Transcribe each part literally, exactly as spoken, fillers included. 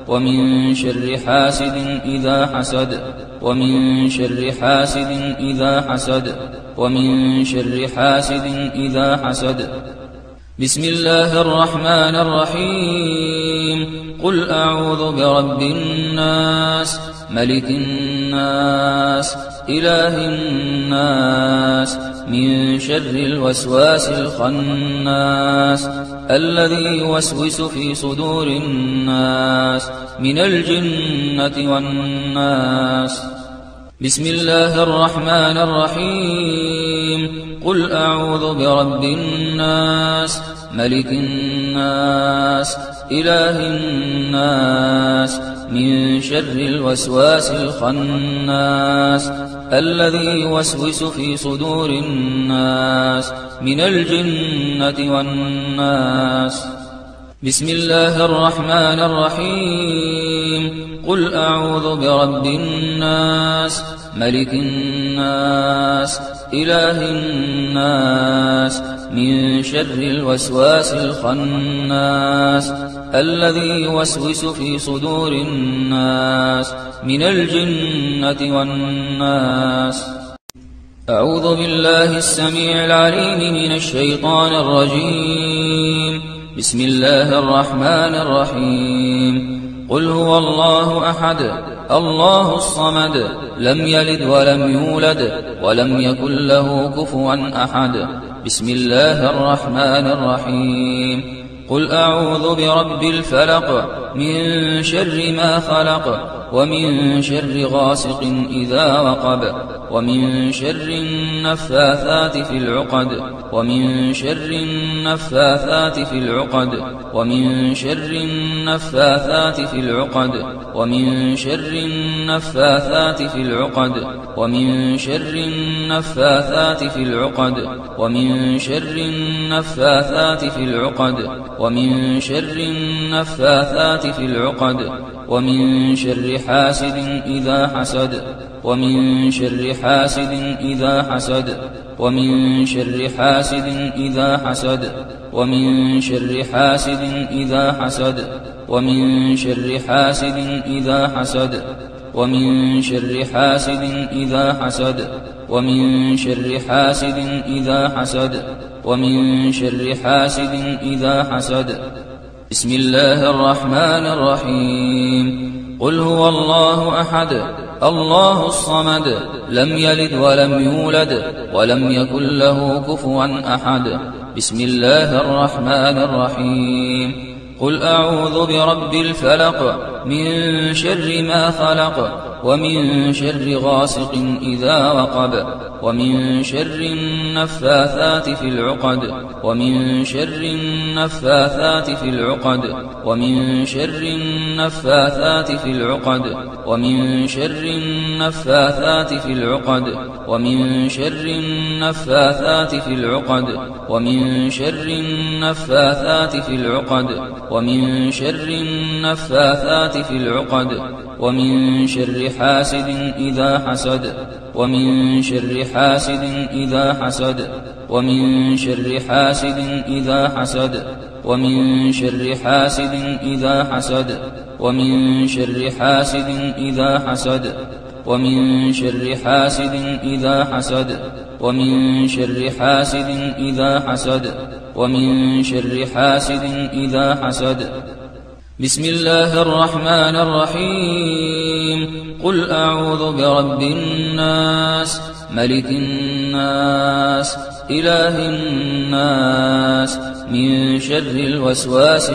ومن شر حاسد إذا حسد ومن شر حاسد إذا حسد ومن شر حاسد إذا حسد بسم الله الرحمن الرحيم قل أعوذ برب الناس ملك الناس إله الناس من شر الوسواس الخناس الذي يوسوس في صدور الناس من الجنة والناس بسم الله الرحمن الرحيم قل أعوذ برب الناس ملك الناس إله الناس من شر الوسواس الخناس الذي يوسوس في صدور الناس من الجنة والناس بسم الله الرحمن الرحيم قل أعوذ برب الناس ملك الناس إله الناس من شر الوسواس الخناس الذي يوسوس في صدور الناس من الجنة والناس أعوذ بالله السميع العليم من الشيطان الرجيم بسم الله الرحمن الرحيم قل هو الله أحد الله الصمد لم يلد ولم يولد ولم يكن له كفوا أحد بسم الله الرحمن الرحيم قل أعوذ برب الفلق من شر ما خلق ومن شر غاسق إذا وقب ومن شر النفاثات في العقد ومن شر النفاثات في العقد ومن شر النفاثات في العقد ومن شر النفاثات في العقد ومن شر النفاثات في العقد ومن شر النفاثات في العقد ومن شر النفاثات في العقد ومن شر حاسد إذا حسد ومن شر حاسد إذا حسد ومن شر حاسد إذا حسد ومن شر حاسد إذا حسد ومن شر حاسد إذا حسد ومن شر حاسد إذا حسد ومن شر حاسد إذا حسد ومن شر حاسد إذا حسد بسم الله الرحمن الرحيم قل هو الله أحد الله الصمد لم يلد ولم يولد ولم يكن له كفوا أحد بسم الله الرحمن الرحيم قل أعوذ برب الفلق من شر ما خلق ومن شر غاسق إذا وقب ومن شر النفاثات في العقد ومن شر النفاثات في العقد ومن شر النفاثات في العقد ومن شر النفاثات في العقد ومن شر النفاثات في العقد ومن شر النفاثات في العقد ومن شر النفاثات في العقد ومن شر حاسد إذا حسد ومن شر حاسد إذا حسد ومن شر حاسد إذا حسد ومن شر حاسد إذا حسد ومن شر حاسد إذا حسد ومن شر حاسد إذا حسد ومن شر حاسد إذا حسد ومن شر حاسد إذا حسد بسم الله الرحمن الرحيم قل أعوذ برب الناس ملك الناس إله الناس من شر الوسواس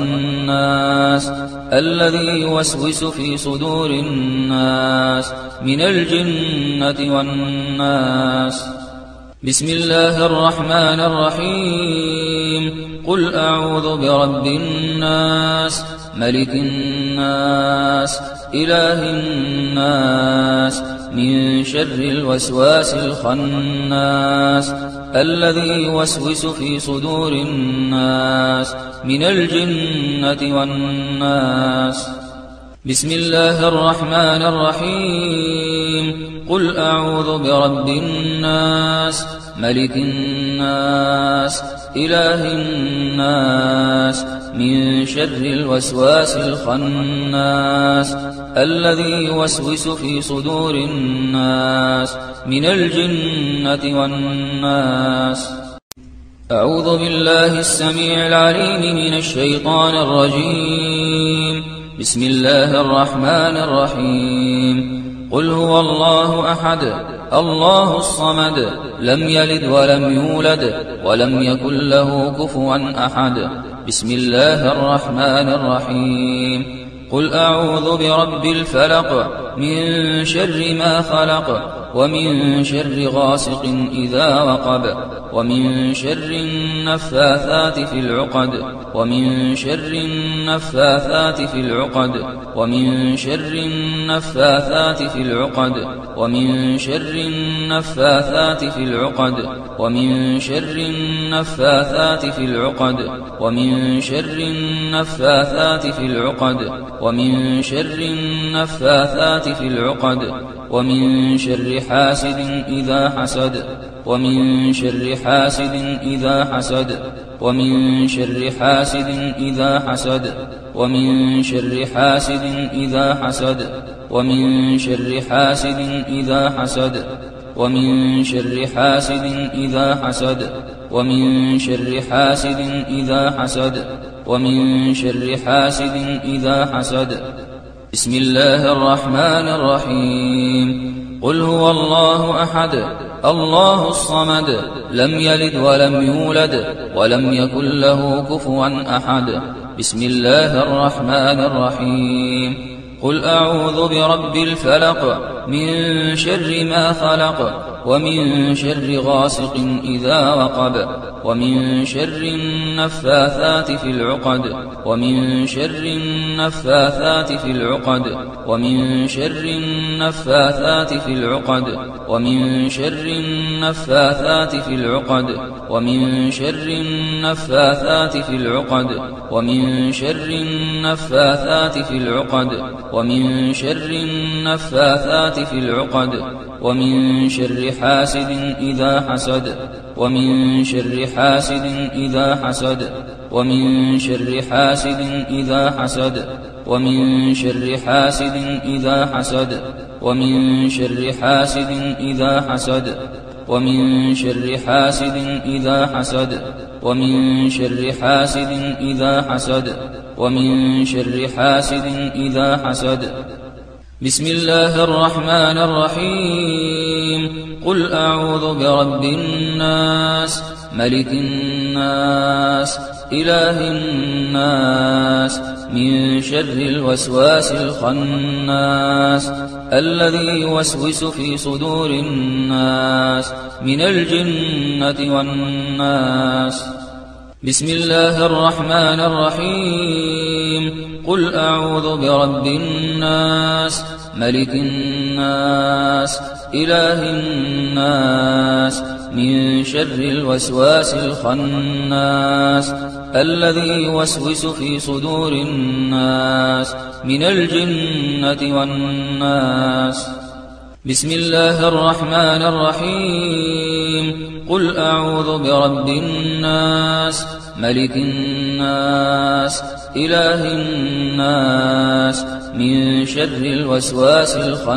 الخناس الذي يوسوس في صدور الناس من الجنة والناس بسم الله الرحمن الرحيم قل أعوذ برب الناس ملك الناس إله الناس من شر الوسواس الخناس الذي يوسوس في صدور الناس من الجنة والناس بسم الله الرحمن الرحيم قل أعوذ برب الناس ملك الناس إله الناس من شر الوسواس الخناس الذي يوسوس في صدور الناس من الجنة والناس. أعوذ بالله السميع العليم من الشيطان الرجيم. بسم الله الرحمن الرحيم. قل هو الله أحد الله الصمد لم يلد ولم يولد ولم يكن له كفوا أحد. بسم الله الرحمن الرحيم. قل أعوذ برب الفلق من شر ما خلق ومن شر غاسق إذا وقب ومن شر النفاثات في العقد ومن شر النفاثات في العقد ومن شر النفاثات في العقد ومن شر النفاثات في العقد ومن شر النفاثات في العقد ومن شر النفاثات في العقد ومن شر النفاثات في العقد ومن شر حاسد إذا حسد ومن شر حاسد إذا حسد ومن شر حاسد إذا حسد ومن شر حاسد إذا حسد ومن شر حاسد إذا حسد ومن شر حاسد إذا حسد ومن شر حاسد إذا حسد ومن شر حاسد إذا حسد. بسم الله الرحمن الرحيم. قل هو الله أحد الله الصمد لم يلد ولم يولد ولم يكن له كفوا أحد. بسم الله الرحمن الرحيم. قل أعوذ برب الفلق من شر ما خلق ومن شر غاسق إذا وقب ومن شر النفاثات في العقد ومن شر النفاثات في العقد ومن شر النفاثات في العقد ومن شر النفاثات في العقد ومن شر النفاثات في العقد ومن شر النفاثات في العقد ومن شر النفاثات في العقد ومن شر حاسد إذا حسد ومن شر حاسد إذا حسد ومن شر حاسد إذا حسد ومن شر حاسد إذا حسد ومن شر حاسد إذا حسد ومن شر حاسد إذا حسد ومن شر حاسد إذا حسد ومن شر حاسد إذا حسد. بسم الله الرحمن الرحيم. قل أعوذ برب الناس ملك الناس إله الناس من شر الوسواس الخناس الذي يوسوس في صدور الناس من الجنة والناس. بسم الله الرحمن الرحيم. قل أعوذ برب الناس ملك الناس إله الناس من شر الوسواس الخناس الذي يوسوس في صدور الناس من الجنة والناس. بسم الله الرحمن الرحيم. قل أعوذ برب الناس ملك الناس إله الناس من شر الوسواس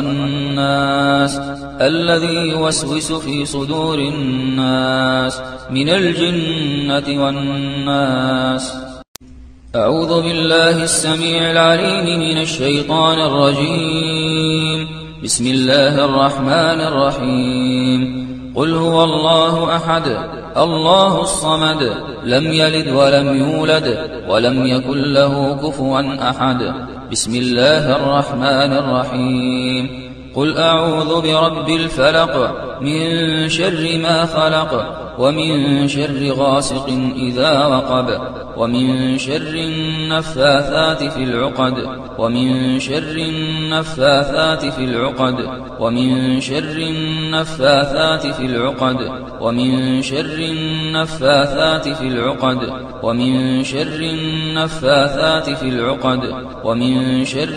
الخناس الذي يوسوس في صدور الناس من الجنة والناس. أعوذ بالله السميع العليم من الشيطان الرجيم. بسم الله الرحمن الرحيم. قل هو الله أحد الله الصمد لم يلد ولم يولد ولم يكن له كفوا أحد. بسم الله الرحمن الرحيم. قل أعوذ برب الفلق من شر ما خلق ومن شر غاسق إذا وقب ومن شر النفاثات في العقد ومن شر النفاثات في العقد ومن شر النفاثات في العقد ومن شر النفاثات في العقد ومن شر النفاثات في العقد ومن شر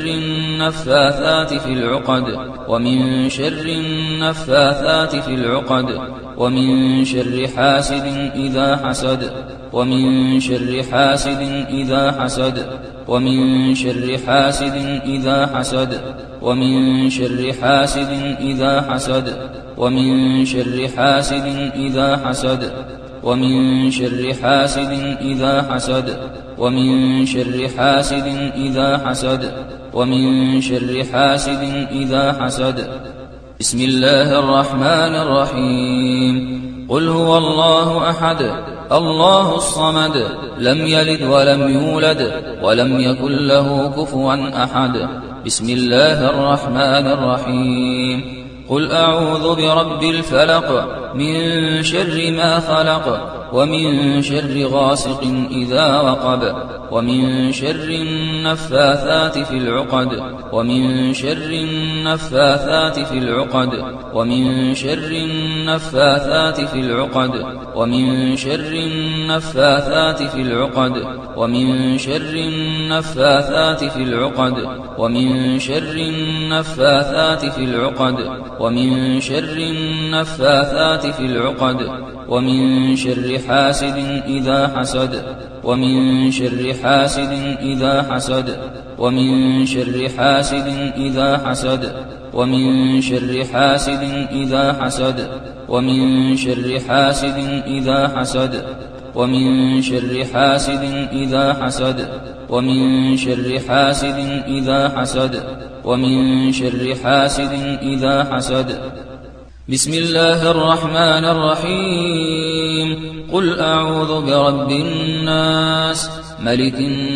النفاثات في العقد ومن شر النفاثات في العقد ومن شر حاسد إذا حسد ومن شر حاسد إذا حسد ومن شر حاسد إذا حسد ومن شر حاسد إذا حسد ومن شر حاسد إذا حسد ومن شر حاسد إذا حسد ومن شر حاسد إذا حسد ومن شر حاسد إذا حسد بسم الله الرحمن الرحيم قل هو الله أحد الله الصمد لم يلد ولم يولد ولم يكن له كفوا أحد بسم الله الرحمن الرحيم قل أعوذ برب الفلق من شر ما خلق ومن شر غاسق إذا وقب ومن شر النفاثات في العقد ومن شر النفاثات في العقد ومن شر النفاثات في العقد ومن شر النفاثات في العقد ومن شر النفاثات في العقد ومن شر النفاثات في العقد ومن شر النفاثات في العقد ومن شر حاسد إذا حسد ومن شر حاسد إذا حسد ومن شر حاسد إذا حسد ومن شر حاسد إذا حسد ومن شر حاسد إذا حسد ومن شر حاسد إذا حسد ومن شر حاسد إذا حسد ومن شر حاسد إذا حسد بسم الله الرحمن الرحيم قل أعوذ برب الناس ملك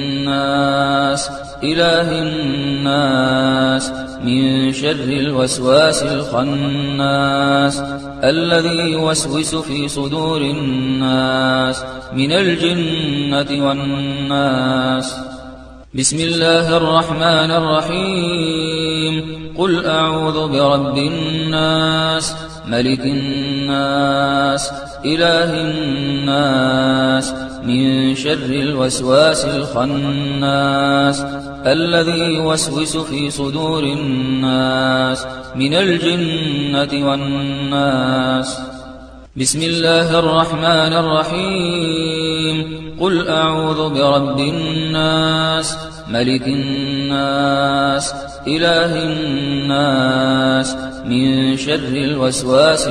الناس إله الناس من شر الوسواس الخناس الذي يوسوس في صدور الناس من الجنة والناس بسم الله الرحمن الرحيم قل أعوذ برب الناس ملك الناس إله الناس من شر الوسواس الخناس الذي يوسوس في صدور الناس من الجنة والناس بسم الله الرحمن الرحيم قل أعوذ برب الناس ملك الناس إله الناس من شر الوسواس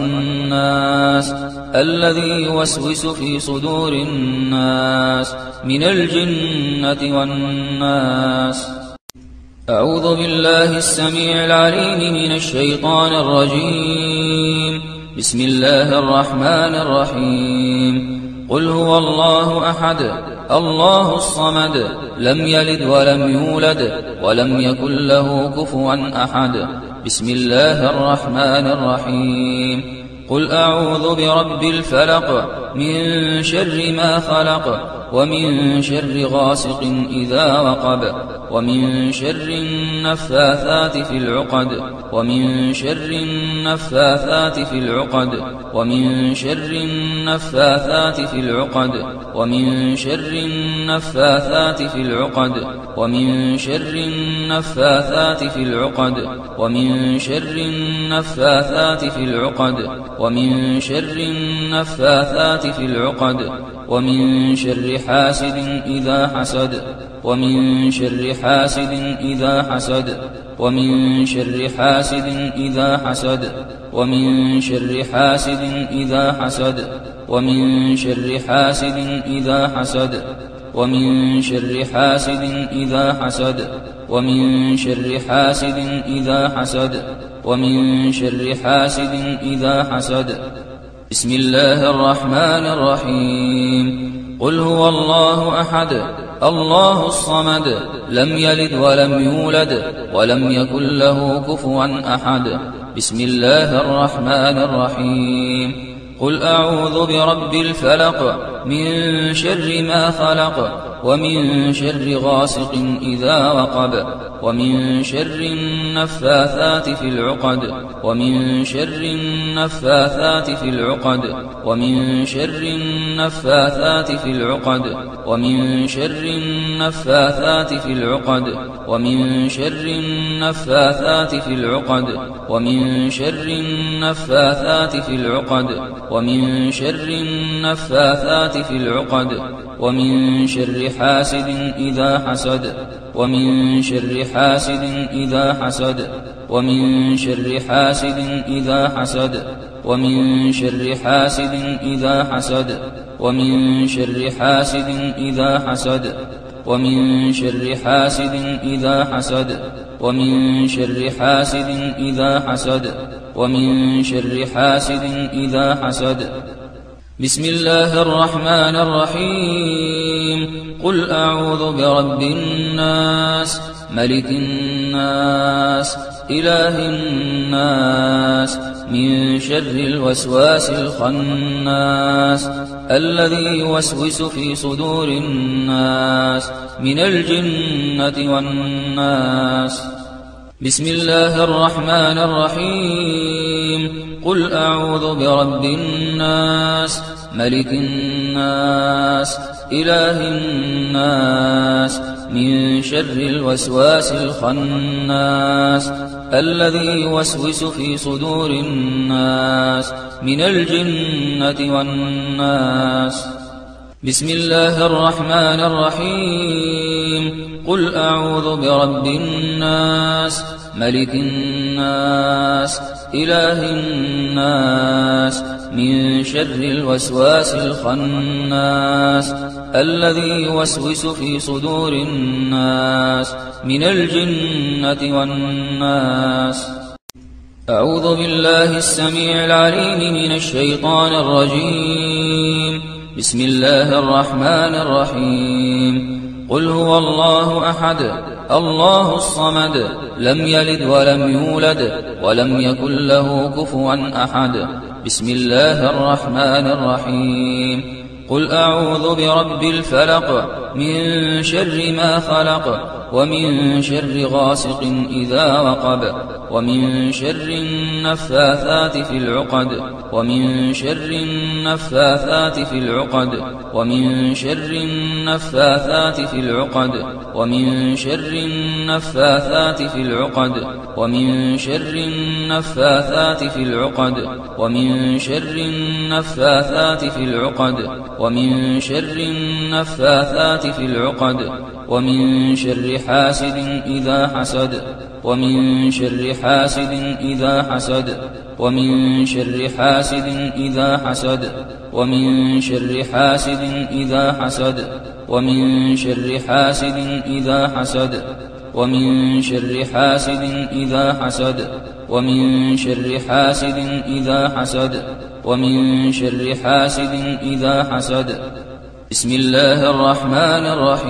الخناس الذي يوسوس في صدور الناس من الجنة والناس أعوذ بالله السميع العليم من الشيطان الرجيم بسم الله الرحمن الرحيم قل هو الله أحد الله الصمد لم يلد ولم يولد ولم يكن له كفوا أحد بسم الله الرحمن الرحيم قل أعوذ برب الفلق من شر ما خلق ومن شر غاسق إذا وقب ومن شر النفاثات في العقد ومن شر النفاثات في العقد ومن شر النفاثات في العقد ومن شر النفاثات في العقد ومن شر النفاثات في العقد ومن شر النفاثات في العقد ومن شر النفاثات في العقد ومن شر حاسد إذا حسد ومن شر حاسد إذا حسد ومن شر حاسد إذا حسد ومن شر حاسد إذا حسد ومن شر حاسد إذا حسد ومن شر حاسد إذا حسد ومن شر حاسد إذا حسد ومن شر حاسد إذا حسد بسم الله الرحمن الرحيم قل هو الله أحد الله الصمد لم يلد ولم يولد ولم يكن له كفوا أحد بسم الله الرحمن الرحيم قل أعوذ برب الفلق من شر ما خلق ومن شر غاسق إذا وقب ومن شر النفاثات في العقد ومن شر النفاثات في العقد ومن شر النفاثات في العقد ومن شر النفاثات في العقد ومن شر النفاثات في العقد ومن شر النفاثات في العقد ومن شر النفاثات في العقد ومن شر حاسد إذا حسد ومن شر حاسد إذا حسد ومن شر حاسد إذا حسد ومن شر حاسد إذا حسد ومن شر حاسد إذا حسد ومن شر حاسد إذا حسد ومن شر حاسد إذا حسد ومن شر حاسد إذا حسد بسم الله الرحمن الرحيم قل أعوذ برب الناس ملك الناس إله الناس من شر الوسواس الخناس الذي يوسوس في صدور الناس من الجنة والناس بسم الله الرحمن الرحيم قل أعوذ برب الناس ملك الناس إله الناس من شر الوسواس الخناس الذي يوسوس في صدور الناس من الجنة والناس بسم الله الرحمن الرحيم قل أعوذ برب الناس ملك الناس إله الناس من شر الوسواس الخناس الذي يوسوس في صدور الناس من الجنة والناس أعوذ بالله السميع العليم من الشيطان الرجيم بسم الله الرحمن الرحيم قل هو الله أحد الله الصمد لم يلد ولم يولد ولم يكن له كفوا أحد بسم الله الرحمن الرحيم قل أعوذ برب الفلق من شر ما خلق ومن شر غاسق إذا وقب ومن شر النفاثات في العقد ومن شر النفاثات في العقد ومن شر النفاثات في العقد ومن شر النفاثات في العقد ومن شر النفاثات في العقد ومن شر النفاثات في العقد ومن شر النفاثات في العقد ومن شر حاسد إذا حسد ومن شر حاسد إذا حسد ومن شر حاسد إذا حسد ومن شر حاسد إذا حسد ومن شر حاسد إذا حسد ومن شر حاسد إذا حسد ومن شر حاسد إذا حسد ومن شر حاسد إذا حسد بسم الله الرحمن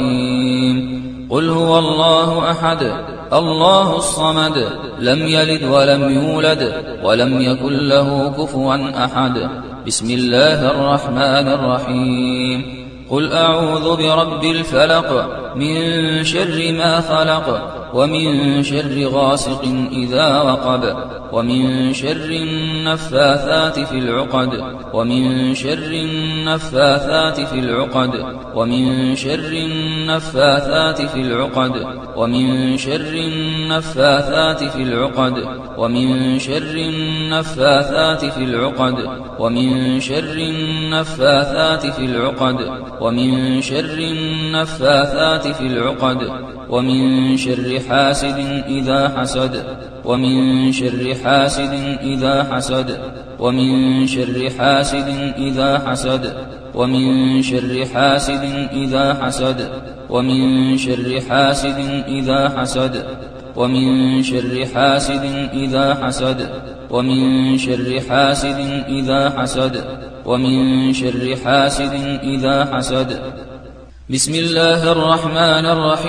الرحيم قل هو الله أحد الله الصمد لم يلد ولم يولد ولم يكن له كفوا أحد بسم الله الرحمن الرحيم قل أعوذ برب الفلق من شر ما خلق ومن شر غاسق إذا وقب ومن شر النفاثات في العقد ومن شر النفاثات في العقد ومن شر النفاثات في العقد ومن شر النفاثات في العقد ومن شر النفاثات في العقد ومن شر النفاثات في العقد ومن شر النفاثات في العقد ومن شر حاسد إذا حسد ومن شر حاسد إذا حسد ومن شر حاسد إذا حسد ومن شر حاسد إذا حسد ومن شر حاسد إذا حسد ومن شر حاسد إذا حسد ومن شر حاسد إذا حسد ومن شر حاسد إذا حسد بسم الله الرحمن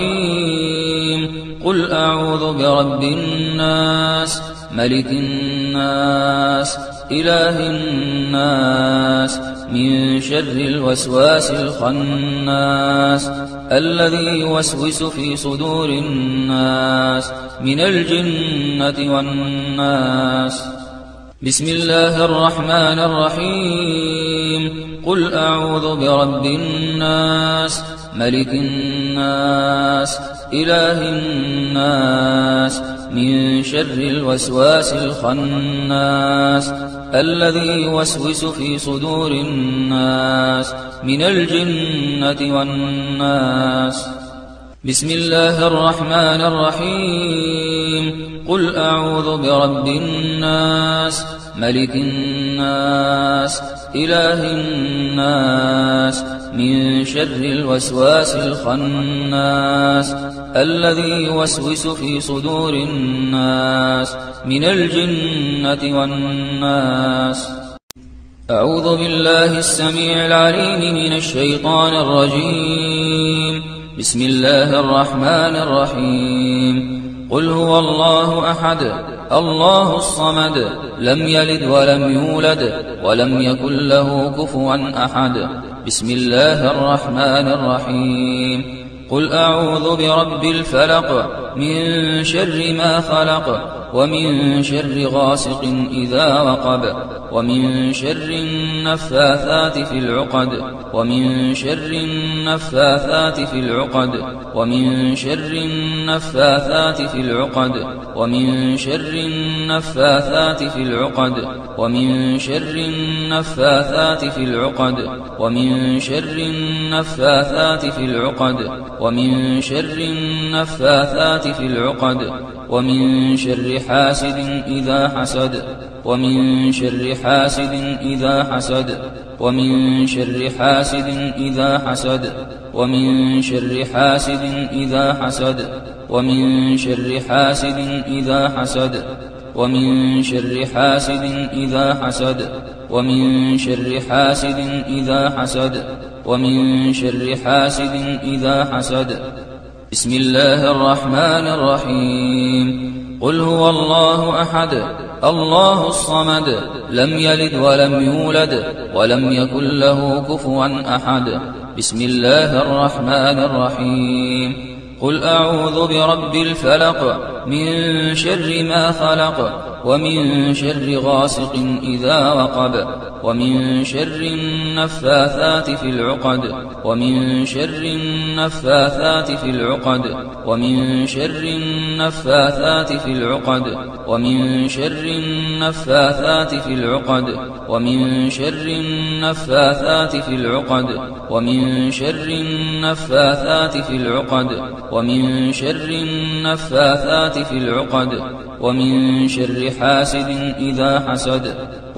الرحيم قل أعوذ برب الناس ملك الناس إله الناس من شر الوسواس الخناس الذي يوسوس في صدور الناس من الجنة والناس. بسم الله الرحمن الرحيم. قل أعوذ برب الناس ملك الناس إله الناس من شر الوسواس الخناس الذي يوسوس في صدور الناس من الجنة والناس. بسم الله الرحمن الرحيم. قل أعوذ برب الناس ملك الناس إله الناس من شر الوسواس الخناس الذي يوسوس في صدور الناس من الجنة والناس. أعوذ بالله السميع العليم من الشيطان الرجيم. بسم الله الرحمن الرحيم. قل هو الله أحد الله الصمد لم يلد ولم يولد ولم يكن له كفوا أحد. بسم الله الرحمن الرحيم. قل أعوذ برب الفلق من شر ما خلق ومن شر غاسق إذا وقب ومن شر النفاثات في العقد ومن شر النفاثات في العقد ومن شر النفاثات في العقد ومن شر النفاثات في العقد ومن شر النفاثات في العقد ومن شر النفاثات في العقد ومن شر النفاثات في العقد ومن شر حاسد إذا حسد ومن شر حاسد إذا حسد ومن شر حاسد إذا حسد ومن شر حاسد إذا حسد ومن شر حاسد إذا حسد ومن شر حاسد إذا حسد ومن شر حاسد إذا حسد ومن شر حاسد إذا حسد. بسم الله الرحمن الرحيم. قل هو الله أحد الله الصمد لم يلد ولم يولد ولم يكن له كفوا أحد. بسم الله الرحمن الرحيم. قل أعوذ برب الفلق من شر ما خلق ومن شر غاسق إذا وقب ومن شر النفاثات في العقد ومن شر النفاثات في العقد ومن شر النفاثات في العقد ومن شر النفاثات في العقد ومن شر النفاثات في العقد ومن شر النفاثات في العقد ومن شر النفاثات في العقد ومن شر حاسد إذا حسد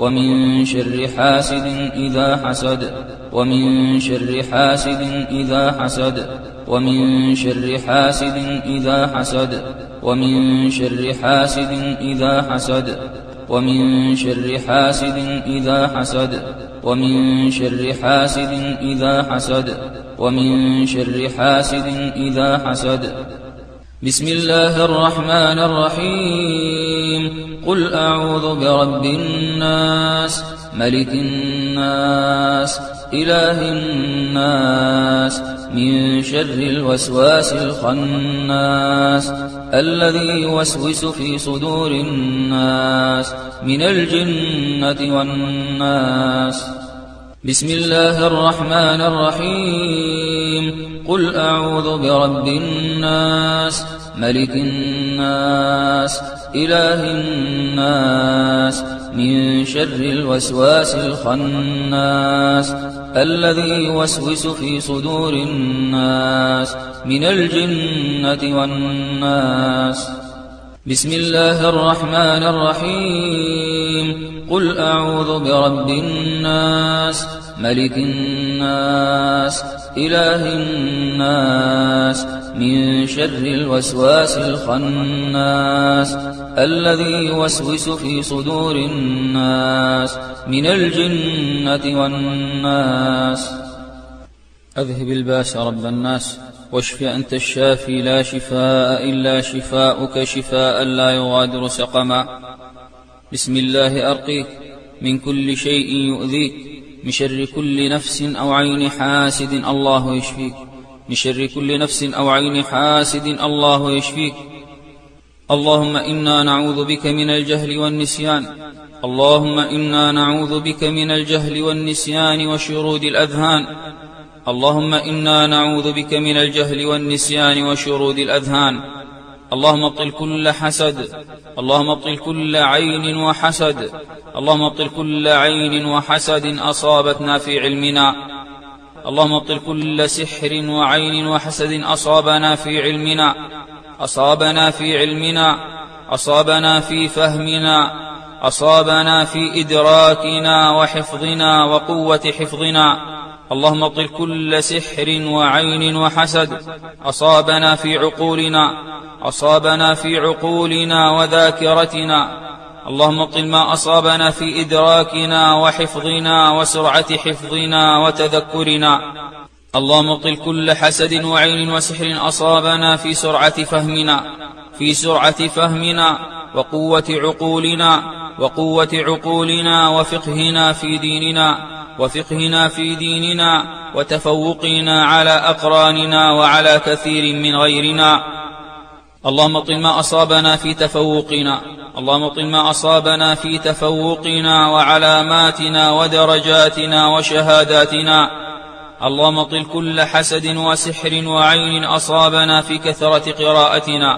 ومن شر حاسد إذا حسد ومن شر حاسد إذا حسد ومن شر حاسد إذا حسد ومن شر حاسد إذا حسد ومن شر حاسد إذا حسد ومن شر حاسد إذا حسد ومن شر حاسد إذا حسد. بسم الله الرحمن الرحيم. قل أعوذ برب الناس ملك الناس إله الناس من شر الوسواس الخناس الذي يوسوس في صدور الناس من الجنة والناس. بسم الله الرحمن الرحيم. قل أعوذ برب الناس ملك الناس إله الناس من شر الوسواس الخناس الذي يوسوس في صدور الناس من الجنة والناس. بسم الله الرحمن الرحيم. قل أعوذ برب الناس ملك الناس إله الناس من شر الوسواس الخناس الذي يوسوس في صدور الناس من الجنة والناس. أذهب الباس رب الناس واشف أنت الشافي لا شفاء إلا شفاؤك شفاء لا يغادر سقما. بسم الله أرقيك من كل شيء يؤذيك من شر كل نفس أو عين حاسد الله يشفيك من شر كل نفس أو عين حاسد الله يشفيك. اللهم إنا نعوذ بك من الجهل والنسيان اللهم إنا نعوذ بك من الجهل والنسيان وشرود الأذهان اللهم إنا نعوذ بك من الجهل والنسيان وشرود الأذهان. اللهم ابطل كل حسد اللهم ابطل كل عين وحسد اللهم ابطل كل عين وحسد أصابتنا في علمنا. اللهم ابطل كل سحر وعين وحسد أصابنا في علمنا أصابنا في علمنا أصابنا في فهمنا أصابنا في إدراكنا وحفظنا وقوة حفظنا. اللهم ابطل كل سحر وعين وحسد أصابنا في عقولنا أصابنا في عقولنا وذاكرتنا. اللهم ابطل ما أصابنا في إدراكنا وحفظنا وسرعة حفظنا وتذكرنا. اللهم ابطل كل حسد وعين وسحر أصابنا في سرعة فهمنا في سرعة فهمنا وقوة عقولنا وقوة عقولنا وفقهنا في ديننا وفقهنا في ديننا وتفوقنا على أقراننا وعلى كثير من غيرنا. اللهم ابطل ما أصابنا في تفوقنا اللهم ابطل ما أصابنا في تفوقنا وعلاماتنا ودرجاتنا وشهاداتنا. اللهم ابطل كل حسد وسحر وعين أصابنا في كثرة قراءتنا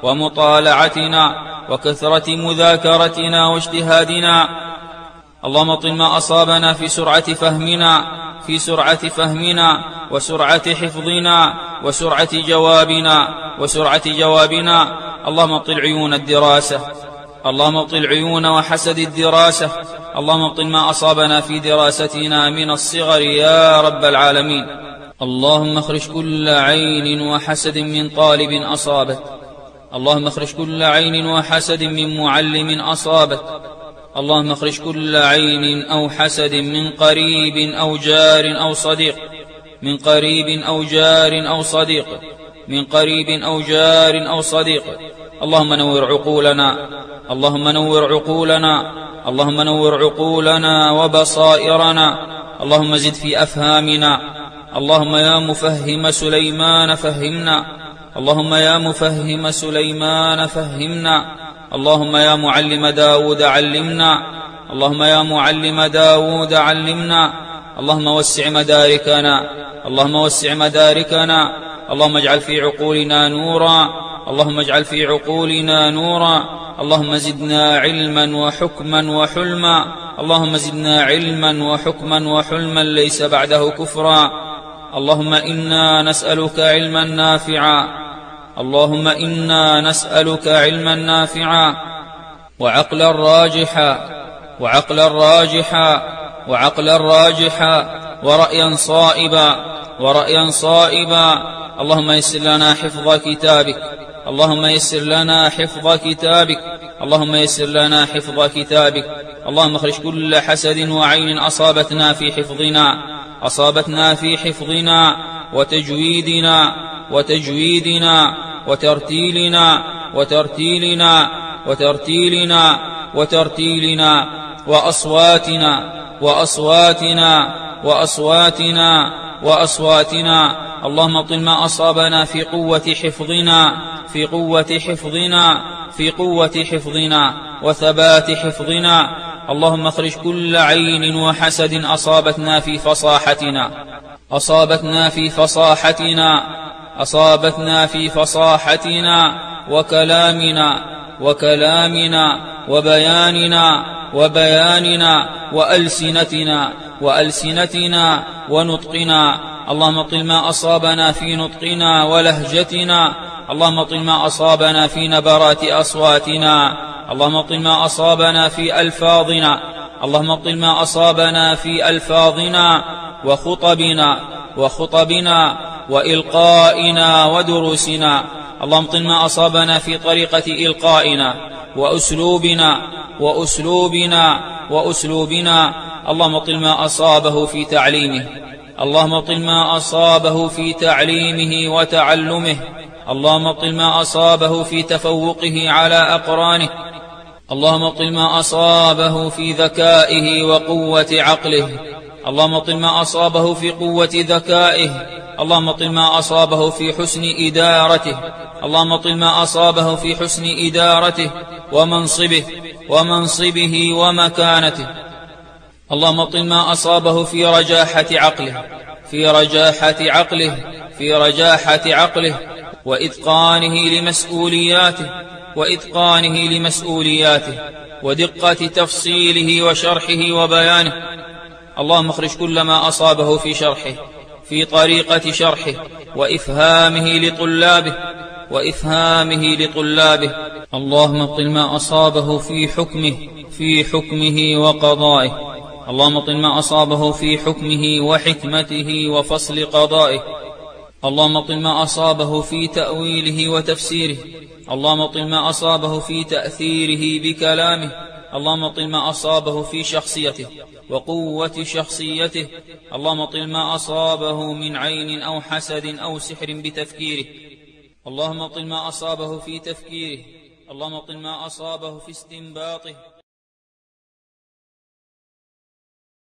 ومطالعتنا وكثرة مذاكرتنا واجتهادنا. اللهم ابطل ما أصابنا في سرعة فهمنا في سرعة فهمنا وسرعة حفظنا وسرعة جوابنا وسرعة جوابنا. اللهم ابطل عيون الدراسة اللهم ابطل عيون وحسد الدراسة. اللهم ابطل ما أصابنا في دراستنا من الصغر يا رب العالمين. اللهم اخرج كل عين وحسد من طالب أصابت اللهم اخرج كل عين وحسد من معلم أصابت. اللهم اخرج كل عين أو حسد من قريب أو جار أو صديق من قريب أو جار أو صديق من قريب أو جار أو صديق. اللهم نور عقولنا اللهم نور عقولنا اللهم نور عقولنا وبصائرنا. اللهم زد في أفهامنا. اللهم يا مفهم سليمان فهمنا اللهم يا مفهم سليمان فهمنا. اللهم يا معلم داود علمنا اللهم يا معلم داود علمنا. اللهم وسع مداركنا اللهم وسع مداركنا. اللهم اجعل في عقولنا نورا اللهم اجعل في عقولنا نورا. اللهم زدنا علما وحكما وحلما اللهم زدنا علما وحكما وحلما ليس بعده كفرا. اللهم إنا نسألك علما نافعا اللهم إنا نسألك علما نافعا وعقلا راجحا وعقلا راجحا وعقلا راجحا ورأيا صائبا ورأيا صائبا. اللهم يسر لنا حفظ كتابك اللهم يسر لنا حفظ كتابك اللهم يسر لنا حفظ كتابك. اللهم اخرج كل حسد وعين أصابتنا في حفظنا أصابتنا في حفظنا وتجويدنا وتجويدنا وترتيلنا وترتيلنا وترتيلنا وترتيلنا وأصواتنا وأصواتنا وأصواتنا وأصواتنا. اللهم ابطل ما أصابنا في قوة حفظنا في قوة حفظنا في قوة حفظنا وثبات حفظنا. اللهم اخرج كل عين وحسد أصابتنا في فصاحتنا أصابتنا في فصاحتنا أصابتنا في فصاحتنا وكلامنا وكلامنا وبياننا وبياننا وألسنتنا وألسنتنا ونطقنا. اللهم ابطل ما أصابنا في نطقنا ولهجتنا. اللهم ابطل ما أصابنا في نبرات أصواتنا. اللهم ابطل ما أصابنا في ألفاظنا. اللهم ابطل ما أصابنا في ألفاظنا وخطبنا وخطبنا وإلقائنا ودروسنا. اللهم ابطل ما أصابنا في طريقة إلقائنا وأسلوبنا وأسلوبنا وأسلوبنا. اللهم ابطل ما أصابه في تعليمه اللهم ابطل ما أصابه في تعليمه وتعلمه. اللهم ابطل ما أصابه في تفوقه على أقرانه. اللهم ابطل ما أصابه في ذكائه وقوة عقله. اللهم ابطل ما أصابه في قوة ذكائه. اللهم اطل ما أصابه في حسن إدارته اللهم اطل ما أصابه في حسن إدارته ومنصبه ومنصبه ومكانته. اللهم اطل ما أصابه في رجاحة عقله في رجاحة عقله في رجاحة عقله وإتقانه لمسؤولياته وإتقانه لمسؤولياته ودقة تفصيله وشرحه وبيانه. اللهم اخرج كل ما أصابه في شرحه في طريقة شرحه وإفهامه لطلابه وإفهامه لطلابه. اللهم ابطل ما أصابه في حكمه في حكمه وقضائه اللهم ابطل ما أصابه في حكمه وحكمته وفصل قضائه. اللهم ابطل ما أصابه في تأويله وتفسيره اللهم ابطل ما أصابه في تأثيره بكلامه اللهم ابطل ما أصابه في شخصيته وقوة شخصيته. اللهم ابطل ما أصابه من عين أو حسد أو سحر بتفكيره اللهم ابطل ما أصابه في تفكيره اللهم ابطل ما أصابه في استنباطه